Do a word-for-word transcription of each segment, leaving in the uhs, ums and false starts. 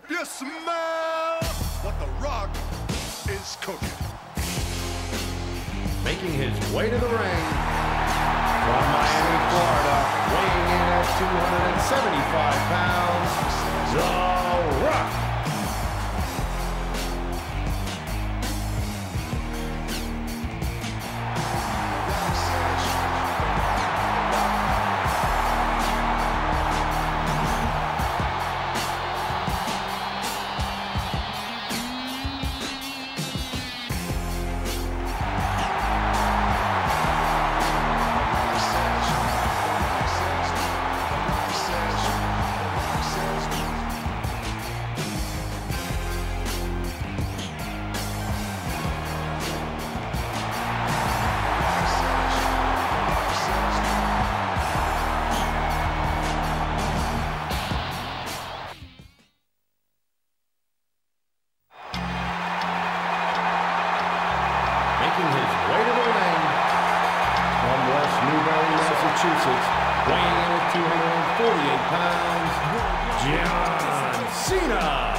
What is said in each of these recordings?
You smell what The Rock is cooking. Making his way to the ring from Miami, Florida, weighing in at two hundred seventy-five pounds, The Rock. Making his way to the ring from West Newbury, Massachusetts, weighing in at two hundred forty-eight pounds, John Cena.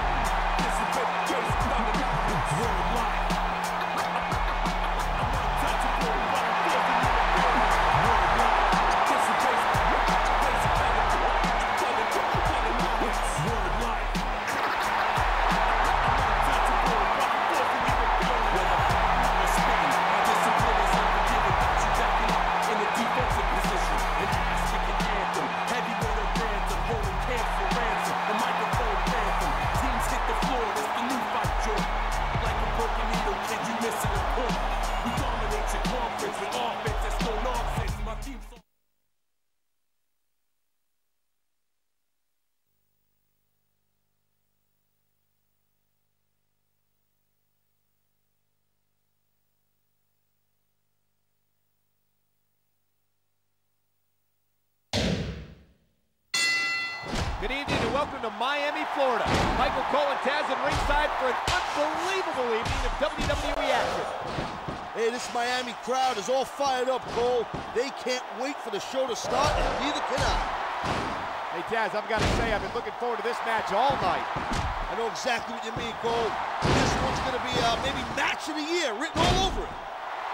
Good evening and welcome to Miami, Florida. Michael Cole and Taz at ringside for an unbelievable evening of W W E action. Hey, this Miami crowd is all fired up, Cole. They can't wait for the show to start, and neither can I. Hey, Taz, I've got to say, I've been looking forward to this match all night. I know exactly what you mean, Cole. This one's going to be uh, maybe match of the year, written all over it.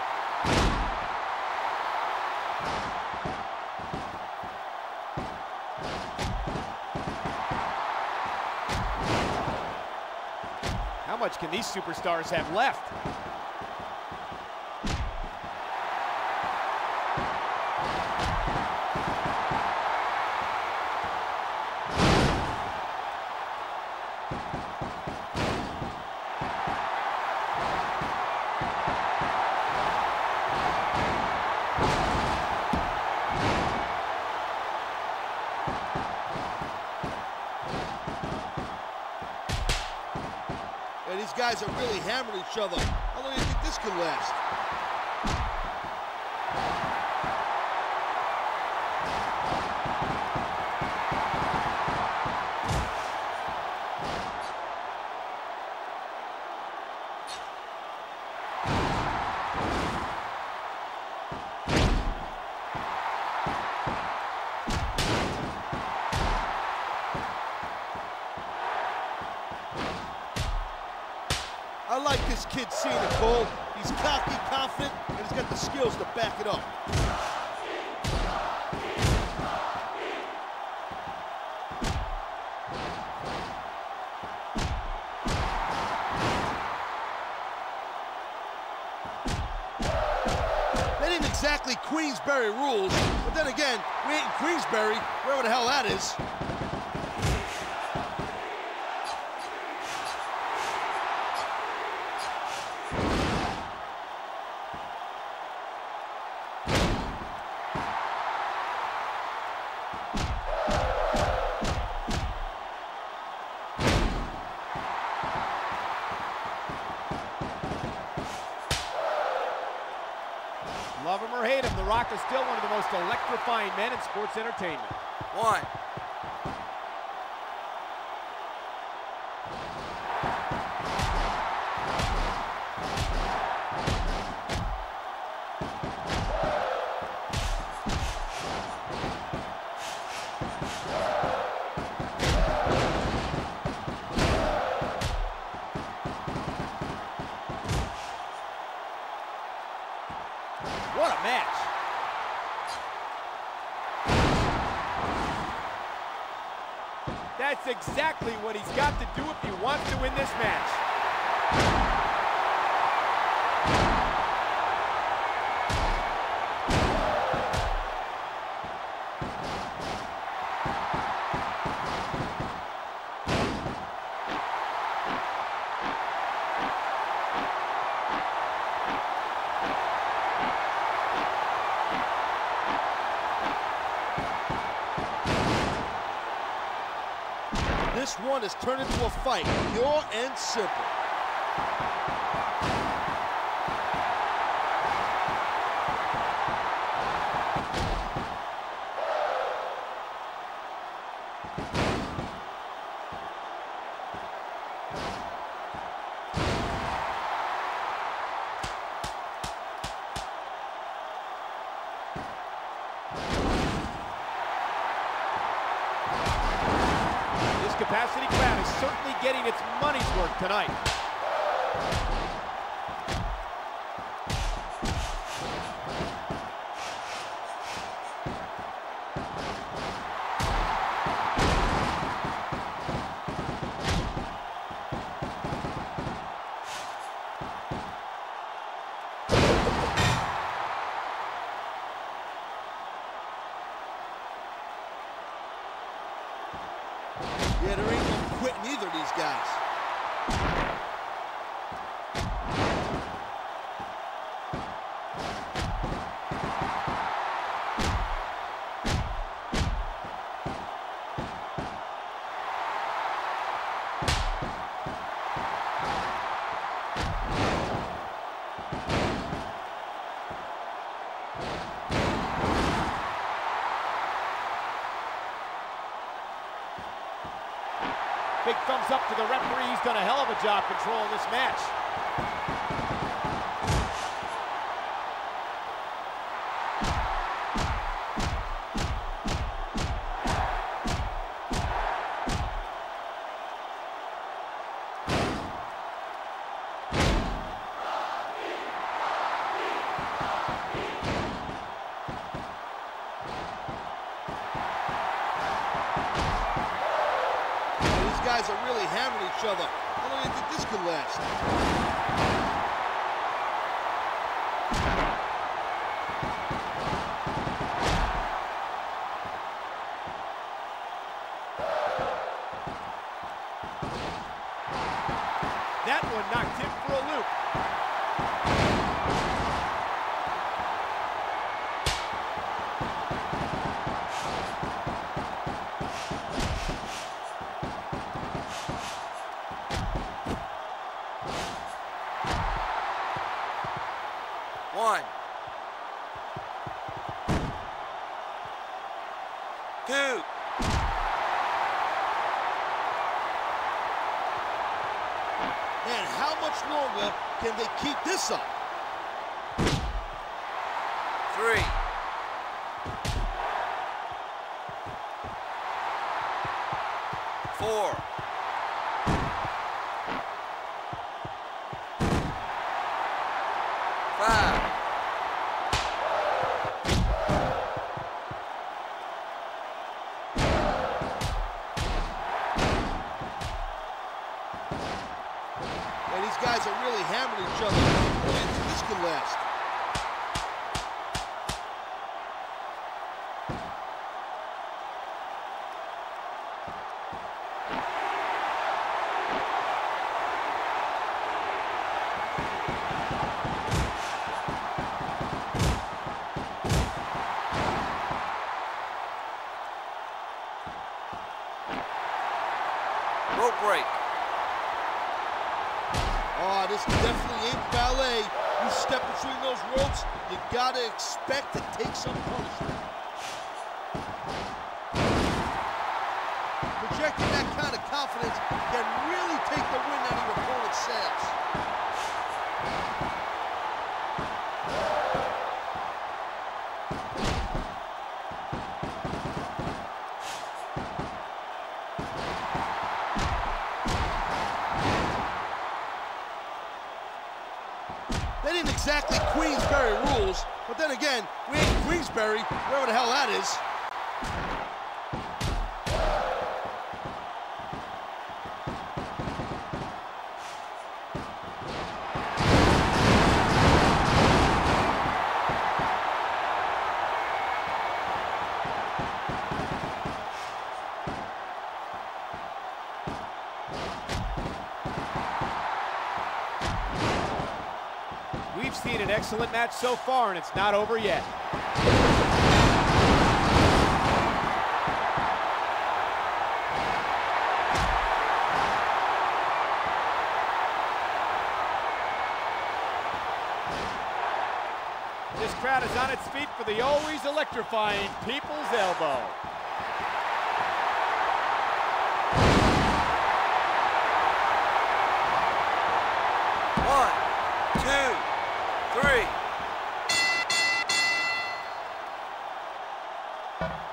How much can these superstars have left? And these guys are really hammering each other. How long do you think this could last? I like this kid Cena, Cole. He's cocky, confident, and he's got the skills to back it up. That ain't exactly Queensberry rules, but then again, we ain't in Queensberry, wherever the hell that is. Love him or hate him, The Rock is still one of the most electrifying men in sports entertainment. One. That's exactly what he's got to do if he wants to win this match. This one has turned into a fight, pure and simple. Capacity crowd is certainly getting its money's worth tonight. Yeah, there ain't no quitting either of these guys. Big thumbs up to the referee. He's done a hell of a job controlling this match. Guys are really hammering each other. How long do you think this could last? That one knocked him for a loop. One. Two. Man, how much longer can they keep this up? Three. Four. Five. Man, these guys are really hammering each other. How long do you think this could last? Rope break. Oh, this definitely ain't ballet. You step between those ropes, you gotta expect to take some punishment. Projecting that kind of confidence can really take the wind out of your opponent's sails. They didn't exactly Queensberry rules, but then again, we ain't Queensberry, wherever the hell that is. seen an excellent match so far, and it's not over yet. This crowd is on its feet for the always electrifying People's Elbow. One, two, three.